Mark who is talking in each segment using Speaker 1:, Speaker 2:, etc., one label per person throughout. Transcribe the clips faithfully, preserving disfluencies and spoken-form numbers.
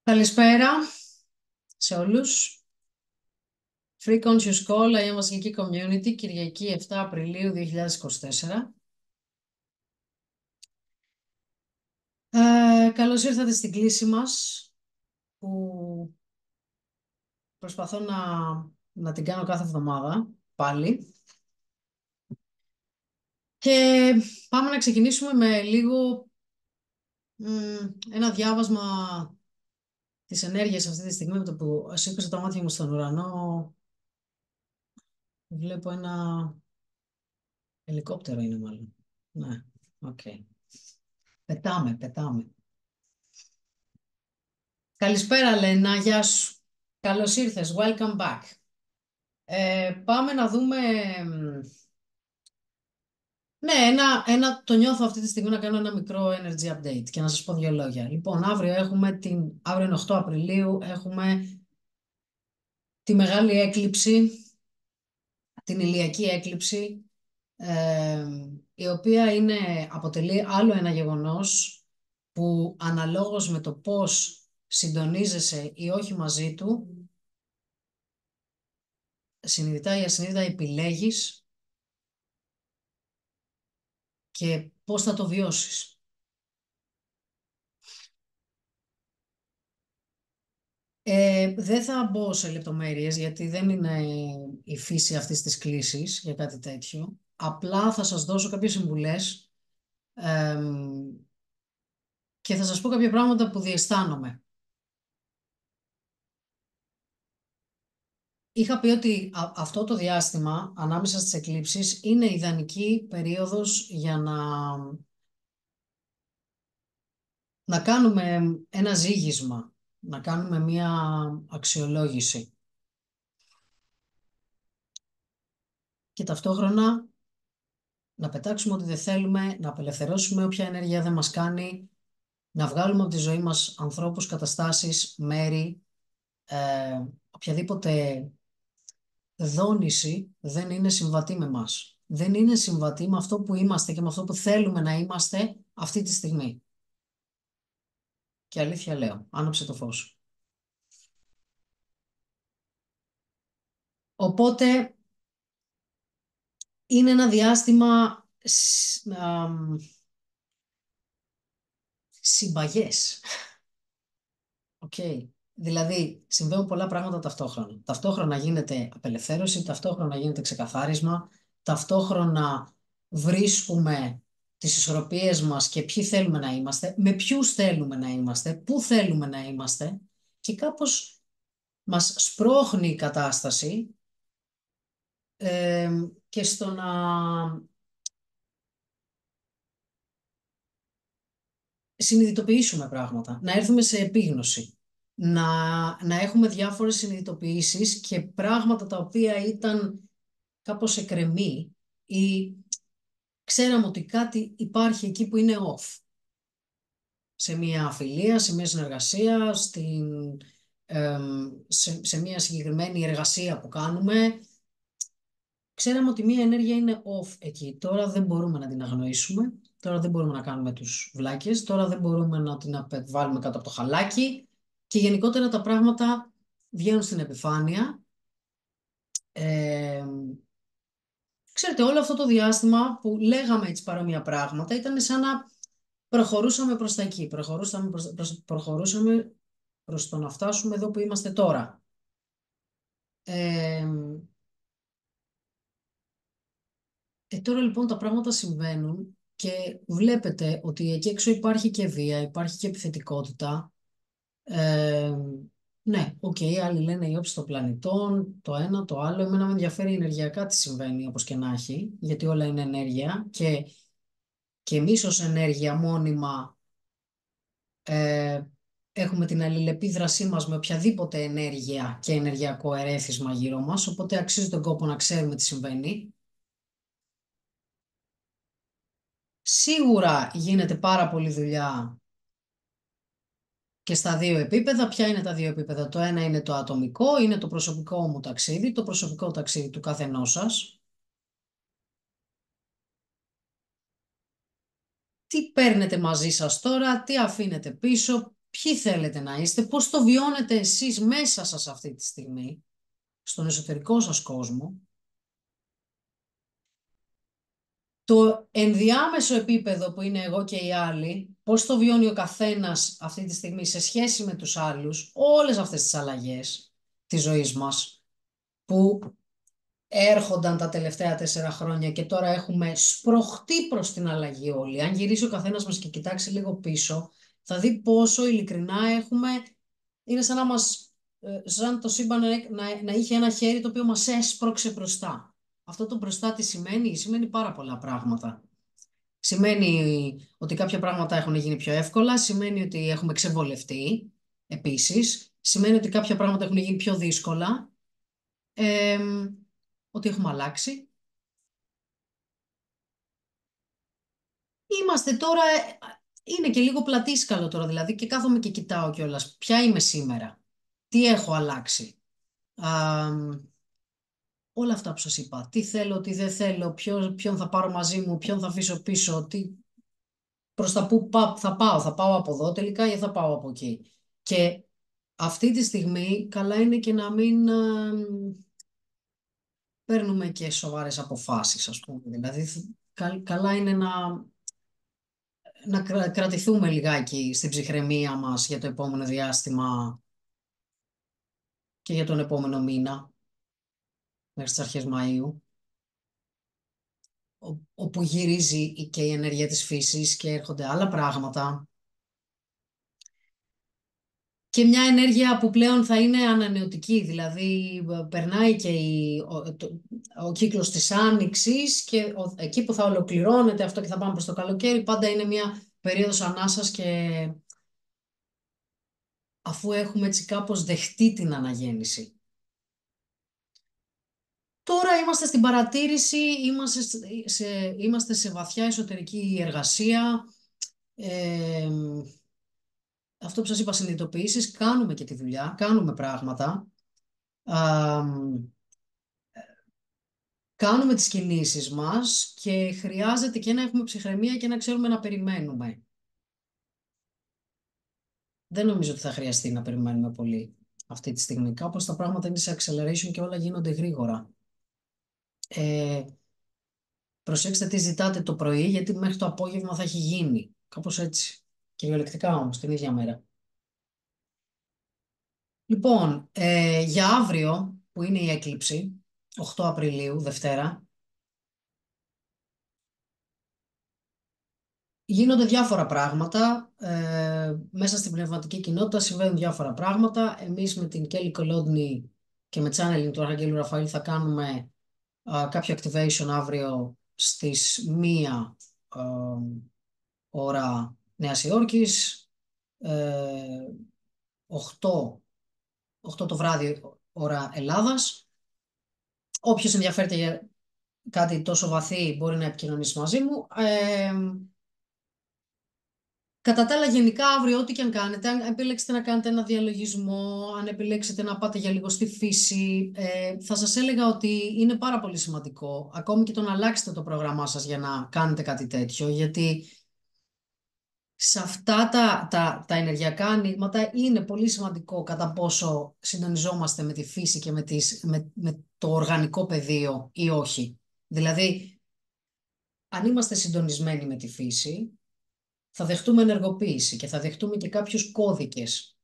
Speaker 1: Καλησπέρα σε όλους. Free Conscious Call, Αγία Βασιλική Community, Κυριακή επτά Απριλίου δύο χιλιάδες είκοσι τέσσερα. Ε, καλώς ήρθατε στην κλήση μας, που προσπαθώ να, να την κάνω κάθε εβδομάδα, πάλι. Και πάμε να ξεκινήσουμε με λίγο μ, ένα διάβασμα της ενέργειας αυτή τη στιγμή, με το που σήκωσα τα μάτια μου στον ουρανό. Βλέπω ένα ελικόπτερο, είναι μάλλον. Ναι, οκ. Okay. Πετάμε, πετάμε. Καλησπέρα, Λένα, γεια σου. Καλώς ήρθες, welcome back. Ε, πάμε να δούμε... μ, Ναι, ένα, ένα, το νιώθω αυτή τη στιγμή να κάνω ένα μικρό energy update και να σας πω δύο λόγια. Λοιπόν, αύριο έχουμε την... Αύριο είναι οκτώ Απριλίου, έχουμε τη μεγάλη έκλειψη, την ηλιακή έκλειψη, ε, η οποία είναι, αποτελεί άλλο ένα γεγονός που αναλόγως με το πώς συντονίζεσαι ή όχι μαζί του, συνειδητά ή ασυνείδητα επιλέγεις και πώς θα το βιώσεις. Ε, δεν θα μπω σε λεπτομέρειες γιατί δεν είναι η φύση αυτής της κλήσης για κάτι τέτοιο. Απλά θα σας δώσω κάποιες συμβουλές, εμ, και θα σας πω κάποια πράγματα που διαισθάνομαι. Είχα πει ότι α- αυτό το διάστημα ανάμεσα στις εκλήψεις είναι ιδανική περίοδος για να, να κάνουμε ένα ζύγισμα, να κάνουμε μία αξιολόγηση. Και ταυτόχρονα να πετάξουμε ό,τι δεν θέλουμε, να απελευθερώσουμε όποια ενέργεια δεν μας κάνει, να βγάλουμε από τη ζωή μας ανθρώπους, καταστάσεις, μέρη, ε, οποιαδήποτε δόνηση δεν είναι συμβατή με μας. Δεν είναι συμβατή με αυτό που είμαστε και με αυτό που θέλουμε να είμαστε αυτή τη στιγμή. Και αλήθεια λέω, άναψε το φως. Οπότε είναι ένα διάστημα σ- αμ, συμπαγές. Οκ. Δηλαδή, συμβαίνουν πολλά πράγματα ταυτόχρονα. Ταυτόχρονα γίνεται απελευθέρωση, ταυτόχρονα γίνεται ξεκαθάρισμα, ταυτόχρονα βρίσκουμε τις ισορροπίες μας και ποιοι θέλουμε να είμαστε, με ποιους θέλουμε να είμαστε, πού θέλουμε να είμαστε, και κάπως μας σπρώχνει η κατάσταση, ε, και στο να συνειδητοποιήσουμε πράγματα, να έρθουμε σε επίγνωση, να, να έχουμε διάφορες συνειδητοποιήσεις και πράγματα τα οποία ήταν κάπως εκρεμή ή ξέραμε ότι κάτι υπάρχει εκεί που είναι off. Σε μια φιλία, σε μια συνεργασία, στην, εμ, σε, σε μια συγκεκριμένη εργασία που κάνουμε. Ξέραμε ότι μια ενέργεια είναι off εκεί. Τώρα δεν μπορούμε να την αγνοήσουμε. Τώρα δεν μπορούμε να κάνουμε τους βλάκες. Τώρα δεν μπορούμε να την βάλουμε κάτω από το χαλάκι. Και γενικότερα τα πράγματα βγαίνουν στην επιφάνεια. Ε, Ξέρετε, όλο αυτό το διάστημα που λέγαμε έτσι παρόμοια πράγματα ήταν σαν να προχωρούσαμε προς τα εκεί. Προχωρούσαμε προς, προς- προχωρούσαμε προς το να φτάσουμε εδώ που είμαστε τώρα. Ε, Ε, τώρα λοιπόν τα πράγματα συμβαίνουν και βλέπετε ότι εκεί έξω υπάρχει και βία, υπάρχει και επιθετικότητα. Ε, ναι, οκ, άλλοι λένε η όψη των πλανητών, το ένα, το άλλο. Εμένα με ενδιαφέρει ενεργειακά τι συμβαίνει, όπως και να έχει, γιατί όλα είναι ενέργεια και, και εμείς ως ενέργεια μόνιμα, ε, έχουμε την αλληλεπίδρασή μας με οποιαδήποτε ενέργεια και ενεργειακό ερέθισμα γύρω μας, οπότε αξίζει τον κόπο να ξέρουμε τι συμβαίνει. Σίγουρα γίνεται πάρα πολλή δουλειά και στα δύο επίπεδα. Ποια είναι τα δύο επίπεδα? Το ένα είναι το ατομικό, είναι το προσωπικό μου ταξίδι, το προσωπικό ταξίδι του καθενός σας. Τι παίρνετε μαζί σας τώρα, τι αφήνετε πίσω, ποιοι θέλετε να είστε, πώς το βιώνετε εσείς μέσα σας αυτή τη στιγμή, στον εσωτερικό σας κόσμο. Το ενδιάμεσο επίπεδο που είναι εγώ και οι άλλοι, πώς το βιώνει ο καθένας αυτή τη στιγμή σε σχέση με τους άλλους, όλες αυτές τις αλλαγές της ζωής μας, που έρχονταν τα τελευταία τέσσερα χρόνια και τώρα έχουμε σπροχτεί προς την αλλαγή όλοι. Αν γυρίσει ο καθένας μας και κοιτάξει λίγο πίσω, θα δει πόσο ειλικρινά έχουμε. Είναι σαν να μας, ε, σαν το σύμπαν να, να, να είχε ένα χέρι το οποίο μας έσπρωξε μπροστά. Αυτό το μπροστά τι σημαίνει? Σημαίνει πάρα πολλά πράγματα. Σημαίνει ότι κάποια πράγματα έχουν γίνει πιο εύκολα, σημαίνει ότι έχουμε ξεβολευτεί επίσης, σημαίνει ότι κάποια πράγματα έχουν γίνει πιο δύσκολα, ε, ότι έχουμε αλλάξει. Είμαστε τώρα, ε, είναι και λίγο πλατήσκαλο τώρα δηλαδή και κάθομαι και κοιτάω κιόλας ποια είμαι σήμερα, τι έχω αλλάξει. Α, όλα αυτά που σας είπα, τι θέλω, τι δεν θέλω, ποιο, ποιον θα πάρω μαζί μου, ποιον θα αφήσω πίσω, τι, προς τα που πά- θα πάω, θα πάω από εδώ τελικά ή θα πάω από εκεί. Και αυτή τη στιγμή καλά είναι και να μην α, παίρνουμε και σοβαρές αποφάσεις, ας πούμε. Δηλαδή, θ- κα- καλά είναι να, να κρα- κρατηθούμε λιγάκι στην ψυχραιμία μας για το επόμενο διάστημα και για τον επόμενο μήνα, μέχρι τις αρχές Μαΐου, ο- όπου γυρίζει και η ενέργεια της φύσης και έρχονται άλλα πράγματα. Και μια ενέργεια που πλέον θα είναι ανανεωτική, δηλαδή ε, περνάει και η, ο, το- ο κύκλος της άνοιξης και ο- εκεί που θα ολοκληρώνεται αυτό και θα πάμε προς το καλοκαίρι, πάντα είναι μια περίοδος ανάσας και αφού έχουμε έτσι κάπως δεχτεί την αναγέννηση. Τώρα είμαστε στην παρατήρηση, είμαστε σε, σε- είμαστε σε βαθιά εσωτερική εργασία. Ε, Αυτό που σας είπα, συνειδητοποιήσεις, κάνουμε και τη δουλειά, κάνουμε πράγματα. Κάνουμε τις κινήσεις μας και χρειάζεται και να έχουμε ψυχραιμία και να ξέρουμε να περιμένουμε. Δεν νομίζω ότι θα χρειαστεί να περιμένουμε πολύ αυτή τη στιγμή. Κάπως τα πράγματα είναι σε acceleration και όλα γίνονται γρήγορα. Ε, Προσέξτε τι ζητάτε το πρωί, γιατί μέχρι το απόγευμα θα έχει γίνει. Κάπως έτσι. Κυριολεκτικά όμως, την ίδια μέρα. Λοιπόν, ε, για αύριο, που είναι η έκλειψη, οκτώ Απριλίου, Δευτέρα, γίνονται διάφορα πράγματα. Ε, μέσα στην πνευματική κοινότητα συμβαίνουν διάφορα πράγματα. Εμείς με την Kelly Kolodny και με channeling του Αρχαγγέλου Ραφαήλ θα κάνουμε α, κάποιο activation αύριο στις μία ε, ώρα Νέας Υόρκης, ε, οκτώ, οκτώ το βράδυ ώρα Ελλάδας. Όποιος ενδιαφέρεται για κάτι τόσο βαθύ μπορεί να επικοινωνήσει μαζί μου. Ε, Κατά τα άλλα, γενικά αύριο, ό,τι και αν κάνετε, αν επιλέξετε να κάνετε ένα διαλογισμό, αν επιλέξετε να πάτε για λίγο στη φύση, ε, θα σας έλεγα ότι είναι πάρα πολύ σημαντικό, ακόμη και το να αλλάξετε το πρόγραμμά σας για να κάνετε κάτι τέτοιο, γιατί σε αυτά τα, τα, τα ενεργειακά ανοίγματα είναι πολύ σημαντικό κατά πόσο συντονιζόμαστε με τη φύση και με, τις, με, με το οργανικό πεδίο ή όχι. Δηλαδή, αν είμαστε συντονισμένοι με τη φύση, θα δεχτούμε ενεργοποίηση και θα δεχτούμε και κάποιους κώδικες,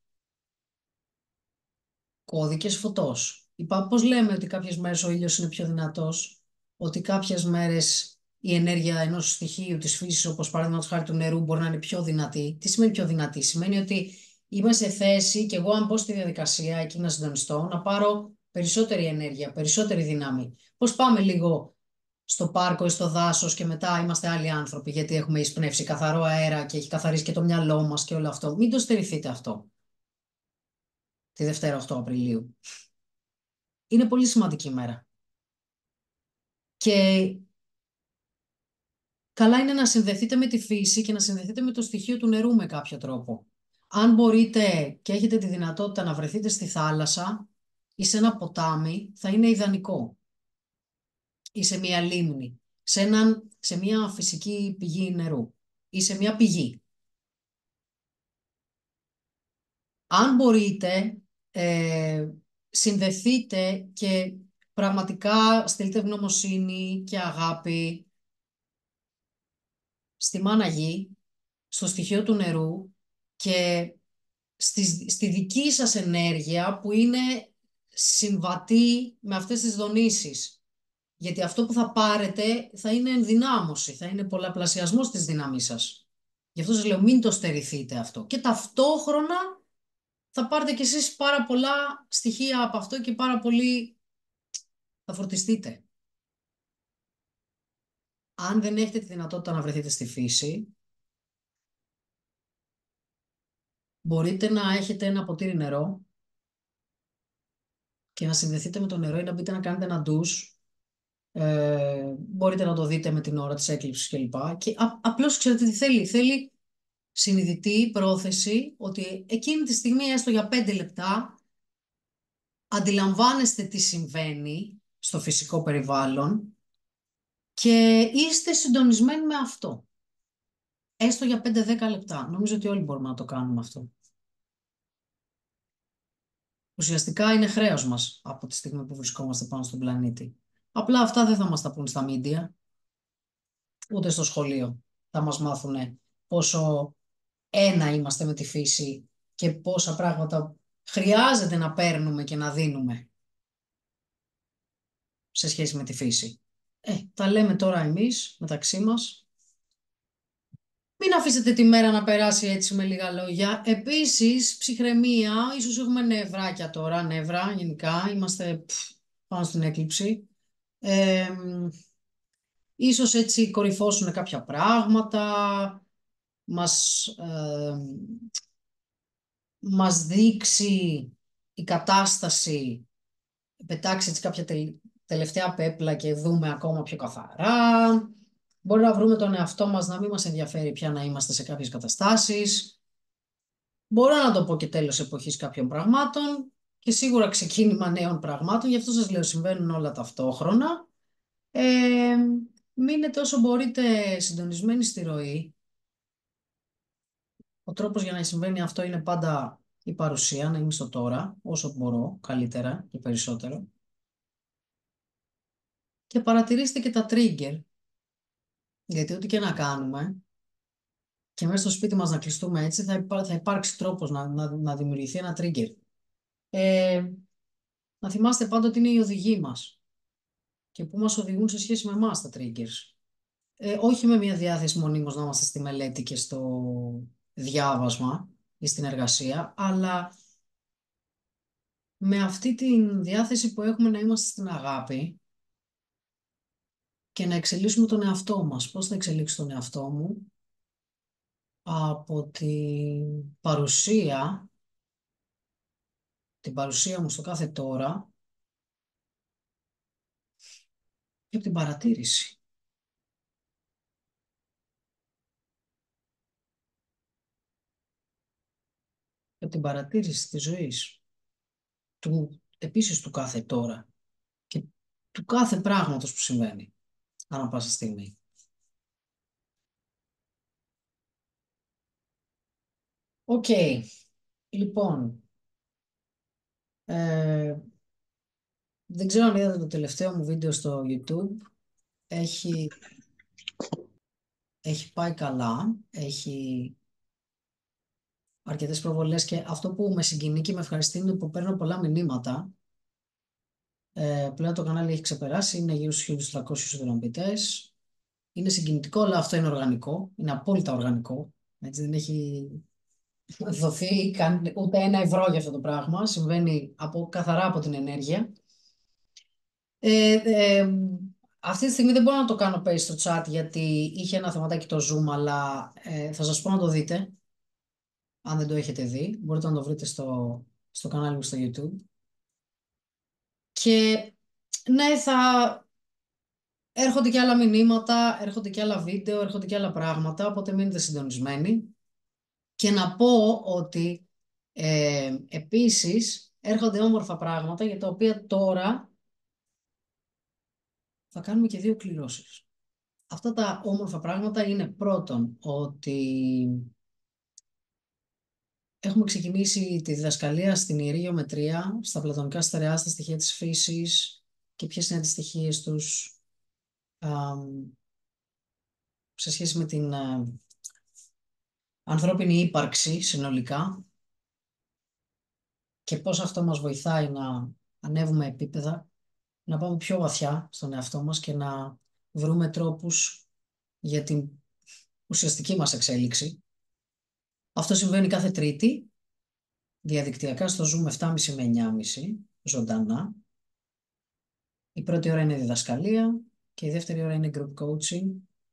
Speaker 1: κώδικες φωτός. Είπα, πώς λέμε ότι κάποιες μέρες ο ήλιος είναι πιο δυνατός, ότι κάποιες μέρες η ενέργεια ενός στοιχείου της φύσης, όπως παραδείγματος χάρη του νερού, μπορεί να είναι πιο δυνατή. Τι σημαίνει πιο δυνατή? Σημαίνει ότι είμαι σε θέση και εγώ αν μπω στη διαδικασία εκεί να συντονιστώ, να πάρω περισσότερη ενέργεια, περισσότερη δύναμη. Πώς πάμε λίγο στο πάρκο ή στο δάσος και μετά είμαστε άλλοι άνθρωποι γιατί έχουμε εισπνεύσει καθαρό αέρα και έχει καθαρίσει και το μυαλό μας και όλο αυτό. Μην το στερηθείτε αυτό τη Δευτέρα οκτώ Απριλίου. Είναι πολύ σημαντική ημέρα. Και καλά είναι να συνδεθείτε με τη φύση και να συνδεθείτε με το στοιχείο του νερού με κάποιο τρόπο. Αν μπορείτε και έχετε τη δυνατότητα να βρεθείτε στη θάλασσα ή σε ένα ποτάμι, θα είναι ιδανικό. Ή σε μια λίμνη, σε, έναν, σε μια φυσική πηγή νερού ή σε μια πηγή. Αν μπορείτε, ε, συνδεθείτε και πραγματικά στείλτε ευγνωμοσύνη και αγάπη στη Μάνα Γη, στο στοιχείο του νερού και στη, στη δική σας ενέργεια που είναι συμβατή με αυτές τις δονήσεις. Γιατί αυτό που θα πάρετε θα είναι ενδυνάμωση, θα είναι πολλαπλασιασμός της δύναμής σας. Γι' αυτό σας λέω μην το στερηθείτε αυτό. Και ταυτόχρονα θα πάρετε κι εσείς πάρα πολλά στοιχεία από αυτό και πάρα πολύ θα φορτιστείτε. Αν δεν έχετε τη δυνατότητα να βρεθείτε στη φύση, μπορείτε να έχετε ένα ποτήρι νερό και να συνδεθείτε με το νερό ή να μπείτε να κάνετε ένα ντους. Ε, μπορείτε να το δείτε με την ώρα της έκλειψης κλπ. Και, και α, απλώς ξέρετε τι θέλει. Θέλει συνειδητή πρόθεση ότι εκείνη τη στιγμή, έστω για πέντε λεπτά, αντιλαμβάνεστε τι συμβαίνει στο φυσικό περιβάλλον και είστε συντονισμένοι με αυτό. Έστω για πέντε δέκα λεπτά. Νομίζω ότι όλοι μπορούμε να το κάνουμε αυτό. Ουσιαστικά είναι χρέος μας από τη στιγμή που βρισκόμαστε πάνω στον πλανήτη. Απλά αυτά δεν θα μας τα πούν στα μίντια, ούτε στο σχολείο. Θα μας μάθουν πόσο ένα είμαστε με τη φύση και πόσα πράγματα χρειάζεται να παίρνουμε και να δίνουμε σε σχέση με τη φύση. Ε, τα λέμε τώρα εμείς μεταξύ μας. Μην αφήσετε τη μέρα να περάσει έτσι με λίγα λόγια. Επίσης, ψυχραιμία, ίσως έχουμε νευράκια τώρα, νεύρα γενικά, είμαστε πφ, πάνω στην έκλειψη. Ε, ίσως έτσι κορυφώσουν κάποια πράγματα, μας, ε, μας δείξει η κατάσταση, πετάξει έτσι κάποια τε- τελευταία πέπλα και δούμε ακόμα πιο καθαρά. Μπορεί να βρούμε τον εαυτό μας να μην μας ενδιαφέρει πια να είμαστε σε κάποιες καταστάσεις. Μπορώ να το πω και τέλος εποχής κάποιων πραγμάτων και σίγουρα ξεκίνημα νέων πραγμάτων. Γι' αυτό σας λέω συμβαίνουν όλα ταυτόχρονα. Ε, Μείνετε όσο μπορείτε συντονισμένοι στη ροή. Ο τρόπος για να συμβαίνει αυτό είναι πάντα η παρουσία, να είμαι στο τώρα, όσο μπορώ, καλύτερα και περισσότερο. Και παρατηρήστε και τα trigger, γιατί ό,τι και να κάνουμε, και μέσα στο σπίτι μας να κλειστούμε έτσι, θα, υπά- θα υπάρξει τρόπος να, να, να δημιουργηθεί ένα trigger. Ε, να θυμάστε πάντα ότι είναι οι οδηγοί μας και πού μας οδηγούν σε σχέση με εμάς τα triggers. Ε, όχι με μια διάθεση μονίμως να είμαστε στη μελέτη και στο διάβασμα ή στην εργασία, αλλά με αυτή τη διάθεση που έχουμε να είμαστε στην αγάπη και να εξελίσσουμε τον εαυτό μας. Πώς θα εξελίξω τον εαυτό μου? Από την παρουσία, την παρουσία μου στο κάθε τώρα και από την παρατήρηση. Και από την παρατήρηση της ζωής. Του, επίσης του κάθε τώρα και του κάθε πράγματος που συμβαίνει ανά πάσα στιγμή. Οκ, λοιπόν, ε, δεν ξέρω αν είδατε το τελευταίο μου βίντεο στο YouTube. Έχει, έχει πάει καλά, έχει αρκετές προβολές και αυτό που με συγκινεί και με ευχαριστεί είναι που παίρνω πολλά μηνύματα. Ε, πλέον το κανάλι έχει ξεπεράσει, είναι γύρω στους χίλιους τριακόσιους ιδρυμπητές. Είναι συγκινητικό, αλλά αυτό είναι οργανικό, είναι απόλυτα οργανικό. Έτσι, δεν έχει δοθεί καν, ούτε ένα ευρώ για αυτό το πράγμα. Συμβαίνει από, καθαρά από την ενέργεια. Ε, ε, Αυτή τη στιγμή δεν μπορώ να το κάνω paste στο chat γιατί είχε ένα θεματάκι το Zoom, αλλά ε, θα σας πω να το δείτε. Αν δεν το έχετε δει, μπορείτε να το βρείτε στο, στο κανάλι μου στο YouTube. Και ναι, θα έρχονται και άλλα μηνύματα, έρχονται και άλλα βίντεο, έρχονται και άλλα πράγματα, οπότε μείνετε συντονισμένοι. Και να πω ότι ε, επίσης έρχονται όμορφα πράγματα για τα οποία τώρα θα κάνουμε και δύο κληρώσεις. Αυτά τα όμορφα πράγματα είναι πρώτον ότι έχουμε ξεκινήσει τη διδασκαλία στην Ιερή Γεωμετρία, στα πλατωνικά στερεά, στα στοιχεία της φύσης και ποιες είναι τις στοιχείες τους αμ, σε σχέση με την ε, ανθρώπινη ύπαρξη συνολικά και πώς αυτό μας βοηθάει να ανέβουμε επίπεδα, να πάμε πιο βαθιά στον εαυτό μας και να βρούμε τρόπους για την ουσιαστική μας εξέλιξη. Αυτό συμβαίνει κάθε Τρίτη, διαδικτυακά στο Zoom επτά και μισή με εννιά και μισή, ζωντανά. Η πρώτη ώρα είναι διδασκαλία και η δεύτερη ώρα είναι group coaching.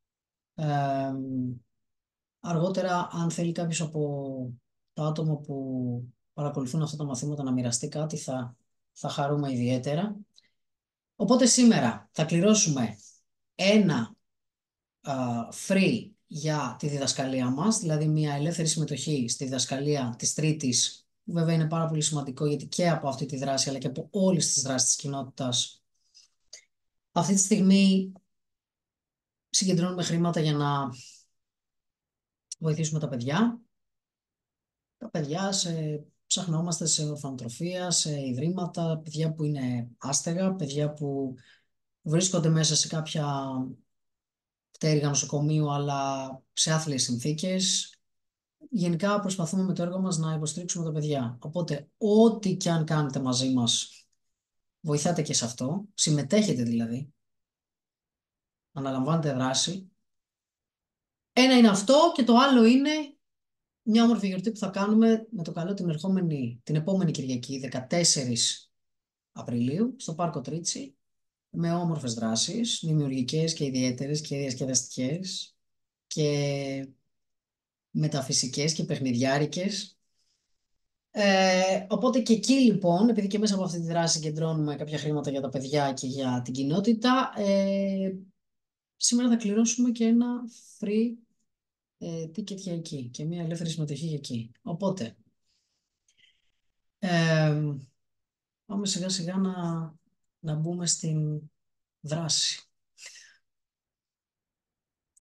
Speaker 1: Ε, αργότερα, αν θέλει κάποιος από τα άτομα που παρακολουθούν αυτά τα μαθήματα να μοιραστεί κάτι, θα, θα χαρούμε ιδιαίτερα. Οπότε σήμερα θα κληρώσουμε ένα α, free για τη διδασκαλία μας, δηλαδή μια ελεύθερη συμμετοχή στη διδασκαλία της Τρίτης, που βέβαια είναι πάρα πολύ σημαντικό γιατί και από αυτή τη δράση αλλά και από όλες τις δράσεις της κοινότητας αυτή τη στιγμή συγκεντρώνουμε χρήματα για να βοηθήσουμε τα παιδιά. Τα παιδιά σε, ψαχνόμαστε σε ορφανοτροφία, σε ιδρύματα, παιδιά που είναι άστεγα, παιδιά που βρίσκονται μέσα σε κάποια πτέρυγα νοσοκομείου αλλά σε άθλιες συνθήκες. Γενικά προσπαθούμε με το έργο μας να υποστηρίξουμε τα παιδιά. Οπότε ό,τι και αν κάνετε μαζί μας, βοηθάτε και σε αυτό, συμμετέχετε δηλαδή, αναλαμβάνετε δράση. Ένα είναι αυτό και το άλλο είναι μια όμορφη γιορτή που θα κάνουμε με το καλό την ερχόμενη, την επόμενη Κυριακή, δεκατέσσερις Απριλίου, στο Πάρκο Τρίτσι, με όμορφες δράσεις, δημιουργικές και ιδιαίτερες και διασκεδαστικές και μεταφυσικές και παιχνιδιάρικες. Ε, οπότε και εκεί λοιπόν, επειδή και μέσα από αυτή τη δράση συγκεντρώνουμε κάποια χρήματα για τα παιδιά και για την κοινότητα, ε, σήμερα θα κληρώσουμε και ένα free ε, ticket για εκεί και μια ελεύθερη συμμετοχή για εκεί. Οπότε, ε, πάμε σιγά σιγά να, να μπούμε στην δράση.